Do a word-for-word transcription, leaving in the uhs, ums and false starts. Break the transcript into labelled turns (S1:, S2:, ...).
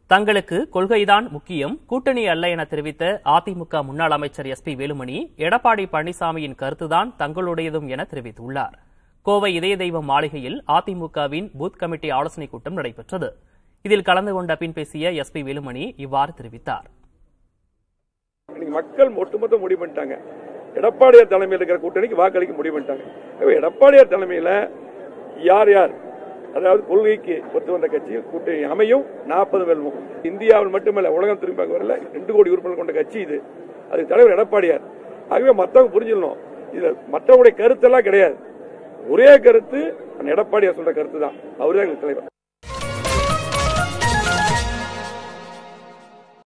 S1: தங்களுக்கு கொள்கைதான் முக்கியம், கூட்டணி அல்ல என தெரிவித்த அதிமுக முன்னாள் அமைச்சர் எஸ் பி வேலுமணி, எடப்பாடி பழனிசாமியின் கருத்துதான் தங்களுடையதும் என தெரிவித்துள்ளார். கோவை இதய தெய்வம் மாளிகையில் அதிமுகவின் பூத் கமிட்டி ஆலோசனைக் கூட்டம் நடைபெற்றது. இதில் கலந்து கொண்ட பின் பேசிய எஸ் பி வேலுமணி இவ்வாறு தெரிவித்தார்.
S2: மக்கள் ஒட்டுமொத்த முடிவு பண்ணிட்டாங்க. எடப்பாடியார் தலைமையில் இருக்கிற கூட்டணிக்கு வாக்களிக்க முடிவு பண்ணிட்டாங்க. எடப்பாடியார் தலைமையில் யார் யார், அதாவது கொள்கைக்கு ஒத்து வந்த கட்சி கூட்டணி அமையும். நாற்பது வெல்வோம். இந்தியாவில் மட்டுமல்ல, உலகம் திரும்ப வரல, ரெண்டு கோடி உறுப்பினர் கொண்ட கட்சி இது. அதுக்கு தலைவர் எடப்பாடியார். ஆகவே மற்றவங்க புரிஞ்சிடணும், இதுல மற்றவங்களுடைய கருத்தெல்லாம் கிடையாது. ஒரே கருத்து எடப்பாடியார் சொல்ற கருத்து தான். அவர்தான் எங்களுக்கு தலைவர்.